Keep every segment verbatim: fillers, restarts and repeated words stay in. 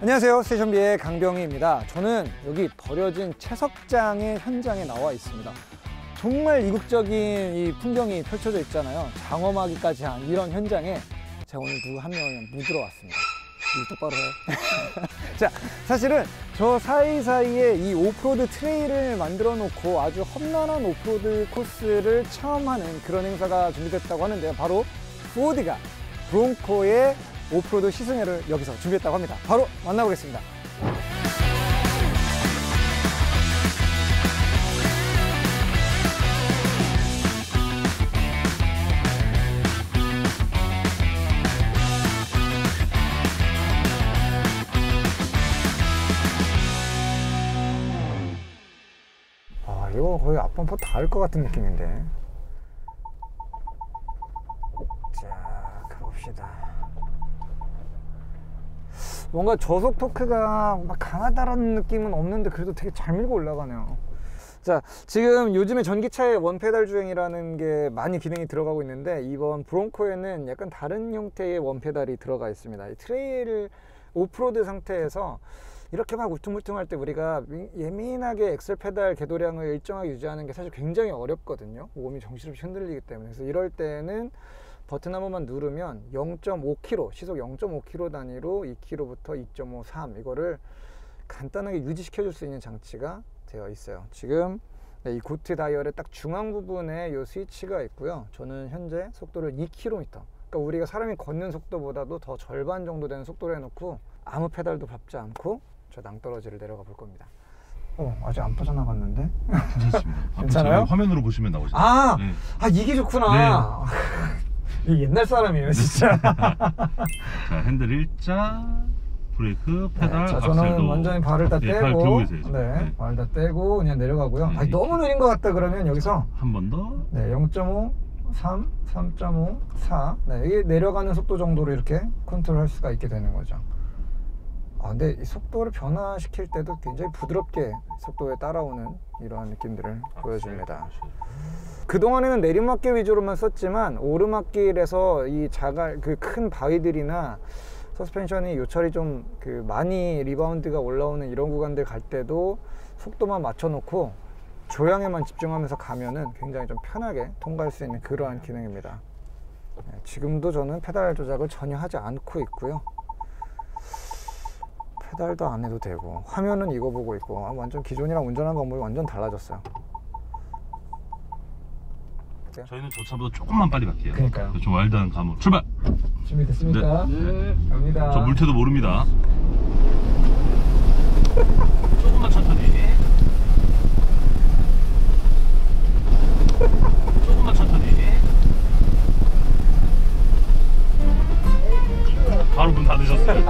안녕하세요, 스테이션비의 강병희입니다. 저는 여기 버려진 채석장의 현장에 나와 있습니다. 정말 이국적인 이 풍경이 펼쳐져 있잖아요. 장엄하기까지 한 이런 현장에 제가 오늘 누구 한 명을 묻으러 왔습니다. 일 똑바로 해. 자, 사실은 저 사이사이에 이 오프로드 트레일을 만들어 놓고 아주 험난한 오프로드 코스를 체험하는 그런 행사가 준비됐다고 하는데요. 바로 포드가 브롱코의 오프로드 시승회를 여기서 준비했다고 합니다. 바로 만나보겠습니다. 아, 이거 거의 앞범퍼 닿을 것 같은 느낌인데. 자, 가봅시다. 뭔가 저속 토크가 막 강하다라는 느낌은 없는데 그래도 되게 잘 밀고 올라가네요. 자, 지금 요즘에 전기차의 원페달 주행이라는 게 많이 기능이 들어가고 있는데 이번 브롱코에는 약간 다른 형태의 원페달이 들어가 있습니다. 이 트레일 오프로드 상태에서 이렇게 막 울퉁불퉁할 때 우리가 예민하게 엑셀 페달 궤도량을 일정하게 유지하는 게 사실 굉장히 어렵거든요. 몸이 정신없이 흔들리기 때문에. 그래서 이럴 때는 버튼 한 번만 누르면 영 점 오 킬로미터, 시속 영 점 오 킬로미터 단위로 이 킬로미터부터 이 점 오, 삼 이거를 간단하게 유지시켜 줄 수 있는 장치가 되어 있어요. 지금 이 고트 다이얼의 딱 중앙 부분에 이 스위치가 있고요. 저는 현재 속도를 이 킬로미터, 그러니까 우리가 사람이 걷는 속도보다도 더 절반 정도 되는 속도로 해놓고 아무 페달도 밟지 않고 저 낭떠러지를 내려가 볼 겁니다. 어, 아직 안 빠져나갔는데? 괜찮습니다. 괜찮아요? 화면으로 보시면 나오죠. 아, 네. 아 이게 좋구나. 네. 이 옛날 사람이에요, 진짜. 자, 핸들 일자, 브레이크, 페달, 네, 자, 악셀도. 저는 완전히 발을 다 네, 떼고, 발 들고 계세요, 지금. 네, 네. 발 다 떼고 그냥 내려가고요. 네, 아니, 너무 느린 것 같다 그러면 여기서 한 번 더. 네, 영 점 오, 삼, 삼 점 오, 사. 네, 이게 내려가는 속도 정도로 이렇게 컨트롤할 수가 있게 되는 거죠. 아, 근데 이 속도를 변화시킬 때도 굉장히 부드럽게 속도에 따라오는 이러한 느낌들을 보여줍니다. 그동안에는 내리막길 위주로만 썼지만 오르막길에서 이 자갈 그 큰 바위들이나 서스펜션이 요철이 좀 그 많이 리바운드가 올라오는 이런 구간들 갈 때도 속도만 맞춰놓고 조향에만 집중하면서 가면은 굉장히 좀 편하게 통과할 수 있는 그러한 기능입니다. 네, 지금도 저는 페달 조작을 전혀 하지 않고 있고요. 페달도 안 해도 되고 화면은 이거 보고 있고 아, 완전 기존이랑 운전하는 방법이 완전 달라졌어요. 저희는 저차보다 조금만 빨리 갈게요. 그러니까요. 좀 와일드한 감으로 출발! 준비됐습니까? 네. 네. 갑니다. 저 물태도 모릅니다. 조금만 천천히. 조금만 천천히. 바로 문 닫으셨어요.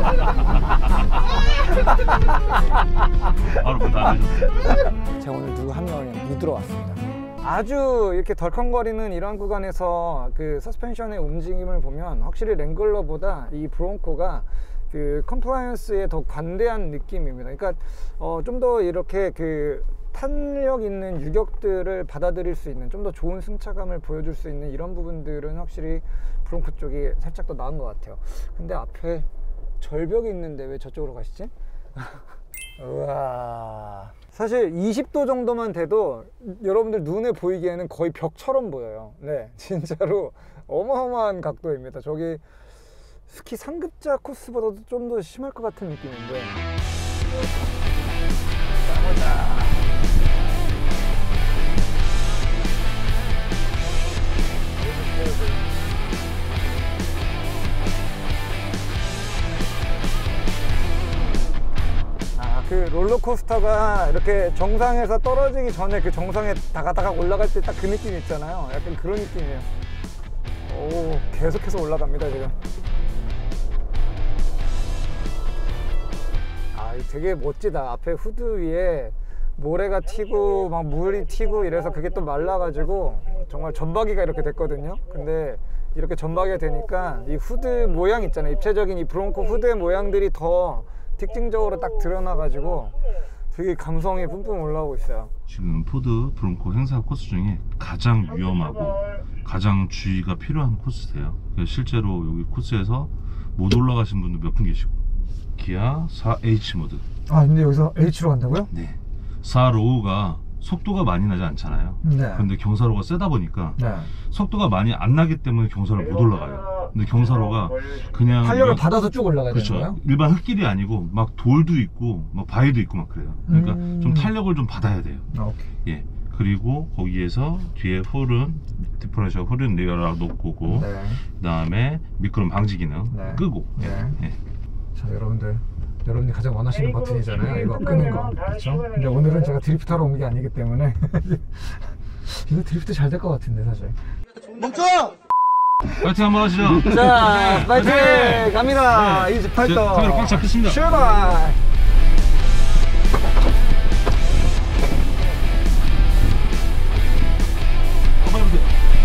바로 문 닫으셨어요. 제가 오늘 누구 한 명을 묻으러 왔습니다. 아주 이렇게 덜컹거리는 이런 구간에서 그 서스펜션의 움직임을 보면 확실히 랭글러보다 이 브롱코가 그 컴플라이언스에 더 관대한 느낌입니다. 그러니까 어, 좀 더 이렇게 그 탄력 있는 유격들을 받아들일 수 있는 좀 더 좋은 승차감을 보여줄 수 있는 이런 부분들은 확실히 브롱코 쪽이 살짝 더 나은 것 같아요. 근데 앞에 절벽이 있는데 왜 저쪽으로 가시지? 우와, 사실 이십 도 정도만 돼도 여러분들 눈에 보이기에는 거의 벽처럼 보여요. 네, 진짜로 어마어마한 각도입니다. 저기 스키 상급자 코스보다도 좀 더 심할 것 같은 느낌인데. 가보자. 그 롤러코스터가 이렇게 정상에서 떨어지기 전에 그 정상에 다가다가 올라갈 때 딱 그 느낌 있잖아요. 약간 그런 느낌이에요. 오, 계속해서 올라갑니다 지금. 아, 되게 멋지다. 앞에 후드 위에 모래가 튀고 막 물이 튀고 이래서 그게 또 말라가지고 정말 전박이가 이렇게 됐거든요. 근데 이렇게 전박이가 되니까 이 후드 모양 있잖아요. 입체적인 이 브롱코 후드의 모양들이 더 특징적으로 딱 드러나가지고 되게 감성이 뿜뿜 올라오고 있어요. 지금 포드 브롱코 행사 코스 중에 가장 위험하고 가장 주의가 필요한 코스세요. 실제로 여기 코스에서 못 올라가신 분도 몇 분 계시고 기아 사 에이치 모드. 아 근데 여기서 H로 간다고요? 네. 사 로우가 속도가 많이 나지 않잖아요. 네. 근데 경사로가 세다 보니까 네. 속도가 많이 안 나기 때문에 경사로 못 올라가요. 근데 경사로가 그냥 탄력을 막- 받아서 쭉 올라가야 그렇죠. 되는 거예요? 일반 흙길이 아니고 막 돌도 있고 막 바위도 있고 막 그래요. 그러니까 음. 좀 탄력을 좀 받아야 돼요. 아, 오케이. 예. 그리고 거기에서 뒤에 홀은 디퍼런셜 홀은 리어락 놓고 네. 그다음에 미끄럼 방지 기능 네. 끄고. 네. 예. 자 여러분들, 여러분이 가장 원하시는 버튼이잖아요. 이거 끄는 거, 그렇죠? 근데 오늘은 제가 드리프트하러 온 게 아니기 때문에 이거 드리프트 잘 될 것 같은데 사실. 파이팅 한번 하시죠. 자, 파이팅! 네. 갑니다. 네. 이십팔 도. 제 카메라 꽉 잡겠습니다. 출발! 한번 해보세요.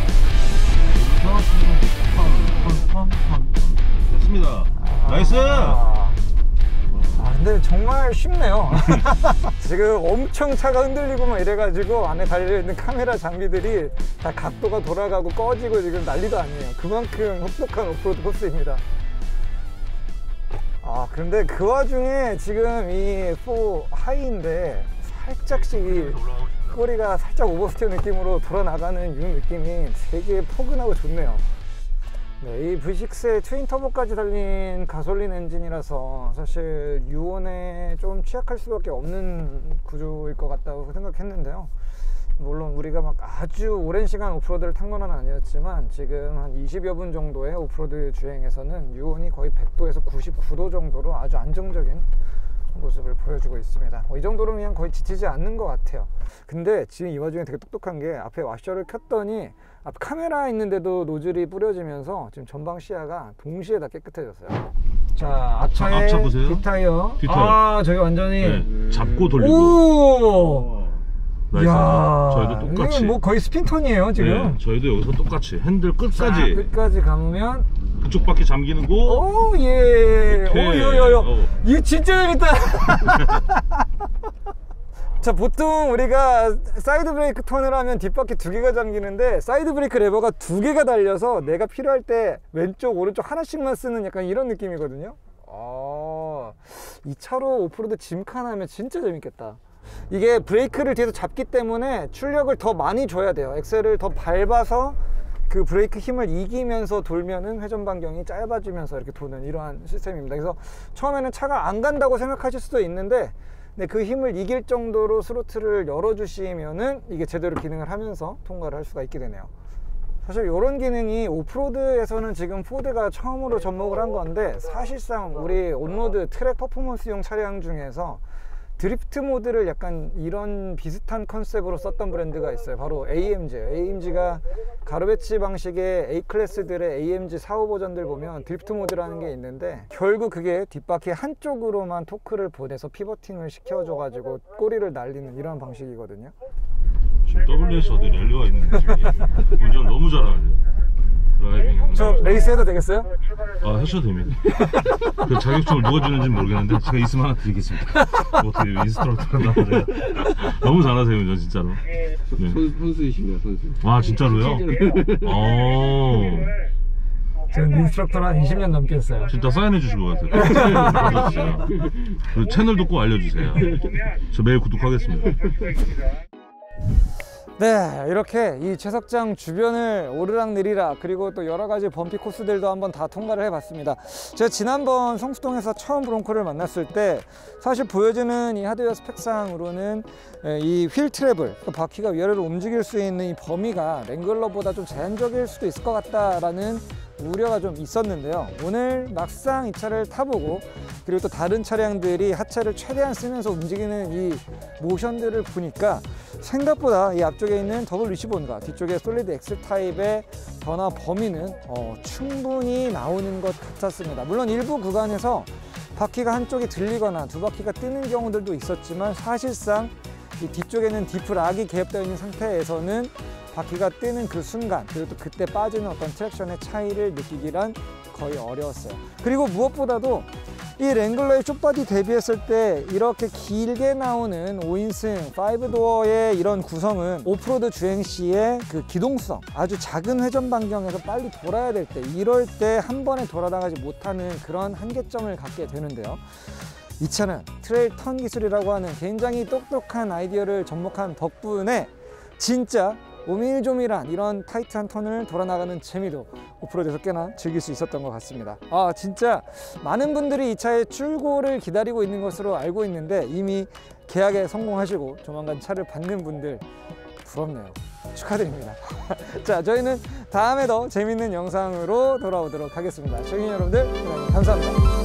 됐습니다. 나이스. 아, 아, 근데 정말 쉽네요. 지금 엄청 차가 흔들리고 막 이래가지고 안에 달려있는 카메라 장비들이 다 각도가 돌아가고 꺼지고 지금 난리도 아니에요. 그만큼 혹독한 오프로드 코스입니다. 아, 그런데 그 와중에 지금 이 사 하이인데 살짝씩 이 꼬리가 살짝 오버스티어 느낌으로 돌아나가는 이 느낌이 되게 포근하고 좋네요. 네, 이 브이 식스에 트윈 터보까지 달린 가솔린 엔진이라서 사실 유온에 좀 취약할 수밖에 없는 구조일 것 같다고 생각했는데요. 물론 우리가 막 아주 오랜 시간 오프로드를 탄 건 아니었지만 지금 한 이십여 분 정도의 오프로드 주행에서는 유온이 거의 백 도에서 구십구 도 정도로 아주 안정적인 모습을 보여주고 있습니다. 뭐 이 정도로 그냥 거의 지치지 않는 것 같아요. 근데 지금 이 와중에 되게 똑똑한 게 앞에 와셔를 켰더니 앞 카메라 있는데도 노즐이 뿌려지면서 지금 전방 시야가 동시에 다 깨끗해졌어요. 자, 앞차에 앞차 보세요. 뒷타이어. 뒷타이어. 아, 저기 완전히 네. 잡고 돌리고. 오! 나이스. 이야, 저희도 똑같이. 이게 뭐 거의 스핀턴이에요 지금. 네, 저희도 여기서 똑같이 핸들 자, 끝까지 끝까지 감으면 그쪽 바퀴 잠기는 거. 오, 예. 오, 오케이. 요, 요, 요. 어. 이거 진짜 재밌다. 자, 보통 우리가 사이드 브레이크 턴을 하면 뒷바퀴 두 개가 잠기는데 사이드 브레이크 레버가 두 개가 달려서 내가 필요할 때 왼쪽, 오른쪽 하나씩만 쓰는 약간 이런 느낌이거든요. 아, 이 차로 오프로드 짐칸하면 진짜 재밌겠다. 이게 브레이크를 뒤에서 잡기 때문에 출력을 더 많이 줘야 돼요. 엑셀을 더 밟아서 그 브레이크 힘을 이기면서 돌면은 회전 반경이 짧아지면서 이렇게 도는 이러한 시스템입니다. 그래서 처음에는 차가 안 간다고 생각하실 수도 있는데 네, 그 힘을 이길 정도로 스로틀을 열어주시면은 이게 제대로 기능을 하면서 통과를 할 수가 있게 되네요. 사실 이런 기능이 오프로드에서는 지금 포드가 처음으로 접목을 한 건데 사실상 우리 온로드 트랙 퍼포먼스용 차량 중에서 드리프트 모드를 약간 이런 비슷한 컨셉으로 썼던 브랜드가 있어요. 바로 에이엠지예요. 에이엠지가 가로배치 방식의 A클래스들의 에이엠지 사, 오 버전들 보면 드리프트 모드라는 게 있는데 결국 그게 뒷바퀴 한쪽으로만 토크를 보내서 피버팅을 시켜줘가지고 꼬리를 날리는 이런 방식이거든요. 지금 더블유에스 어디 랠리가 있는 느낌이. 운전 너무 잘하네요. 드라이빙. 저 레이스 해도 되겠어요? 아, 하셔도 됩니다. 그 자격증을 누가 주는지 모르겠는데 제가 있으면 하나 드리겠습니다. 뭐 어떻게 인스트럭터가 나오세요? 너무 잘하세요, 운전 진짜로. 네. 선, 선수이신가요, 선수? 아, 진짜로요? 어. 저는 인스트럭터를 한 이십 년 넘게 했어요. 진짜 사인해 주실 것 같아요. 그리고 채널도 꼭 알려주세요. 저 매일 구독하겠습니다. 네, 이렇게 이 채석장 주변을 오르락내리락 그리고 또 여러 가지 범피 코스들도 한번 다 통과를 해봤습니다. 제가 지난번 성수동에서 처음 브롱코를 만났을 때 사실 보여지는 이 하드웨어 스펙상으로는 이 휠 트래블, 그러니까 바퀴가 위아래로 움직일 수 있는 이 범위가 랭글러보다 좀 제한적일 수도 있을 것 같다라는 우려가 좀 있었는데요. 오늘 막상 이 차를 타보고 그리고 또 다른 차량들이 하체를 최대한 쓰면서 움직이는 이 모션들을 보니까 생각보다 이 앞쪽에 있는 더블 리시본과 뒤쪽에 솔리드 X 타입의 변화 범위는 어, 충분히 나오는 것 같았습니다. 물론 일부 구간에서 바퀴가 한쪽이 들리거나 두 바퀴가 뜨는 경우들도 있었지만 사실상 이 뒤쪽에는 디프 락이 개입되어 있는 상태에서는 바퀴가 뜨는 그 순간 그리고 또 그때 빠지는 어떤 트랙션의 차이를 느끼기란 거의 어려웠어요. 그리고 무엇보다도 이 랭글러의 숏바디 대비했을 때 이렇게 길게 나오는 오 인승 파이브 도어의 이런 구성은 오프로드 주행 시에 그 기동성, 아주 작은 회전 반경에서 빨리 돌아야 될 때, 이럴 때 한 번에 돌아나가지 못하는 그런 한계점을 갖게 되는데요. 이 차는 트레일 턴 기술이라고 하는 굉장히 똑똑한 아이디어를 접목한 덕분에 진짜 오밀조밀한 이런 타이트한 턴을 돌아나가는 재미도 오프로드에서 꽤나 즐길 수 있었던 것 같습니다. 아, 진짜 많은 분들이 이 차의 출고를 기다리고 있는 것으로 알고 있는데 이미 계약에 성공하시고 조만간 차를 받는 분들 부럽네요. 축하드립니다. 자, 저희는 다음에 더 재밌는 영상으로 돌아오도록 하겠습니다. 시청자 여러분들 감사합니다.